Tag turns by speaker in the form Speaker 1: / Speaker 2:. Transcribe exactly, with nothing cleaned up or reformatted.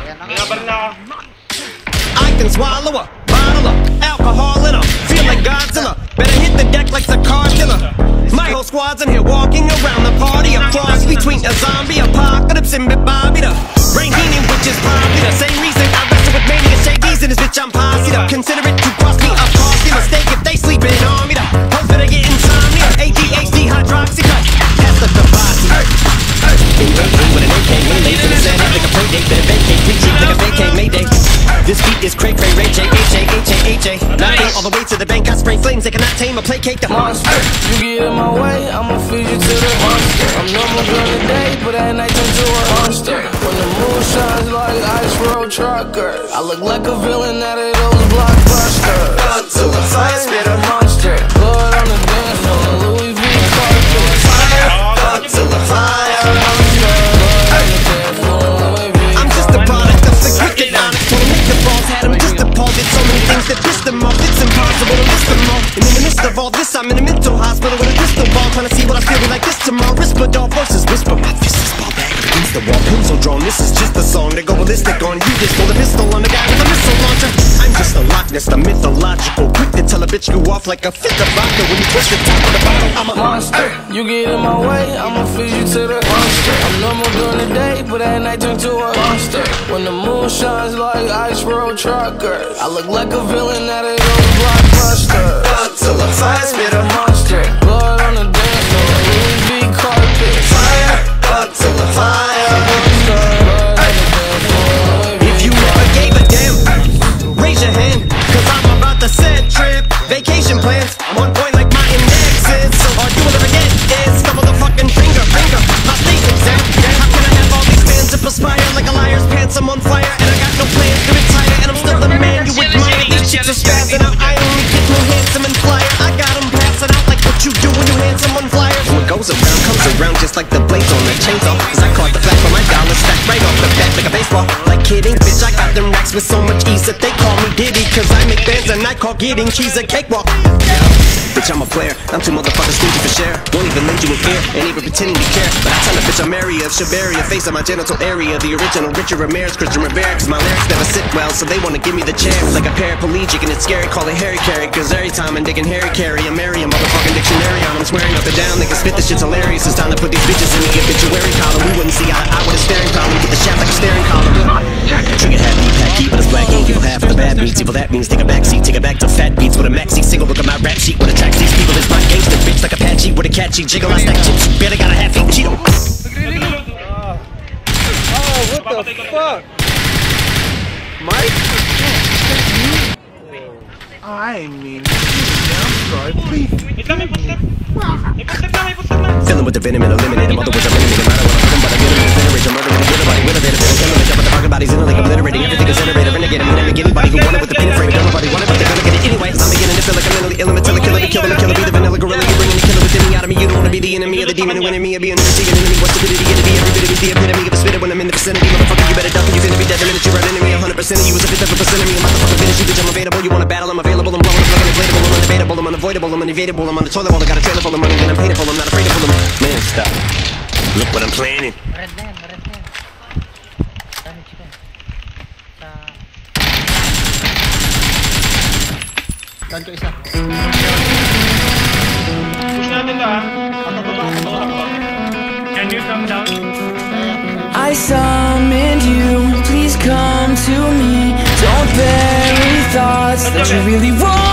Speaker 1: I can swallow a bottle of alcohol in a feel like Godzilla. Better hit the deck like the car killer. My whole squad's in here walking around the party. A cross between a zombie apocalypse and Bobby the Rain Healing, which is probably the same reason I wrestle with mania shakies in this bitch. I'm posse to consider it to cost me a costly mistake if they sleeping on me. The hoes better get insomnia. A D H D hydroxy cut. That's the Tabasi. With an A K, when they finish that like a playdate, better vacate, pre-cheat like a vacate, mayday. This beat is cray cray, Ray J, H A, H A, H A. Nothing all the way to the bank, I spray flames, they cannot tame or placate the monster.
Speaker 2: You get in my way, I'ma feed you to the monster. I'm normal during the day, but at night turn to a monster. When the moon shines like ice road truckers, I look like a villain out of those blockbusters.
Speaker 1: Until the fire spit a
Speaker 2: monster. Blood on the dance floor, Louis V carpet.
Speaker 1: Fire, until the fire. I'm just a product of the cricket onyx. When the nigga balls had him just appalled at so many things that pissed him off. It's impossible to list them all. And in the midst of all this, I'm in a mental hospital with a crystal ball, trying to see what I feel like this tomorrow. Whisper dog voices whisper. My fist is ball back against the wall, pencil drawn. This is just a song to go ballistic on. You just pulled a pistol on the guy with a missile launcher. I'm just a Loch Ness, the mythological, quick to tell a bitch you off like a fifth of vodka when you twist the top of the bottle. I'm a
Speaker 2: monster. You get in my way, I'ma feed you to the monster. I'm normal during the day, but at night turn to a monster. When the moon shines like ice road truckers, I look like a villain out of those blockbusters.
Speaker 1: Until the fire spit a
Speaker 2: monster. Blood on the dance floor, Louis V carpet.
Speaker 1: Fire, until the fire. If you never gave a damn, raise your hand, cause I'm about to set trip. Vacation plans, on point like my index is. So all you will ever get is the motherfucking finger, finger. My state exam, how can I have all these fans to perspire like a liar's pants? I'm on fire and I got no plans to retire. And I'm still the man you admire. These chicks are spazzing out, I only get more handsome and flyer. I got them passing out like what you do when you hand someone flyers. What goes around comes around just like the blades on the chainsaw. Cause I caught the flash for my dollar stacked right off the bat like a baseball. Like kidding, bitch, I got them racks with so much ease that they call me Diddy. Cause I make bands and I call getting cheese a cakewalk. Bitch, I'm a player, I'm too motherfucking stingy for share. Won't even lend you an ear, ain't even pretending to care. But I tell the bitch I'm area of Shabaria, face on my genital area. The original Richard Ramirez, Christian Rivera. Cause my lyrics never sit well, so they wanna give me the chance. Like a paraplegic and it's scary, call it Harry Carry. Cause every time I'm digging Harry Carry, I'm Mary, a motherfucking dictionary on. I'm swearing up and down, niggas spit, this shit's hilarious. It's time to put these bitches in the obituary column. We wouldn't see eye to eye with a staring column. Put the shaft like a staring column. Trigger happy, pack heat, but it's black ink. Evil half of the bad beats, evil that means take a backseat. Take it back to fat beats with a maxi single. Look at my rap sheet, what attracts these people is my gangster bitch like Apache with a catchy jiggle. I stack chips, you better got a half eat Cheeto.
Speaker 3: Oh, what the fuck? Mike? I mean, I'm sorry, please.
Speaker 1: Filling with the venom and eliminate them. Other words, I'm eliminating them. I don't wanna put them, but I'm gonna incinerate them. Murdering them, everybody with a bit of it. Killing them, with the pocket bodies in like obliterating. Everything is generated, renegade. I'm gonna make anybody who want it with the pin frame. Nobody want it, but they're gonna get it anyway. I'm beginning to feel like I'm mentally ill. I'm a killer, killer, killer, killer. Be the vanilla gorilla. You're bringing the killer within me out of me. You don't wanna be the enemy of the demon and winning me. Or be an enemy, enemy. What's the stupidity gonna be? Every bit of me's the epitome of a spitter when I'm in the vicinity. Motherfucker, you better duck and you're gonna be dead the minute you run into me. one hundred percent of you is a fifth of a percent of me. I'm motherfucking finish you, bitch. I'm available. You wanna battle? I'm available. I'm blowing up like an inflatable. I'm undebatable. I'm unavoidable. I'm unevadable. I'm on the toilet bowl. I got a trailer full of money and I'm paid for. I'm not afraid to pull them. Man, stop. Look what I'm planning.
Speaker 4: Red man, red man. Dami chicken. Sa... Down ko isa.
Speaker 5: Push natin to ha. Can you come down?
Speaker 2: I summoned you, please come to me. Don't bury thoughts that you really want.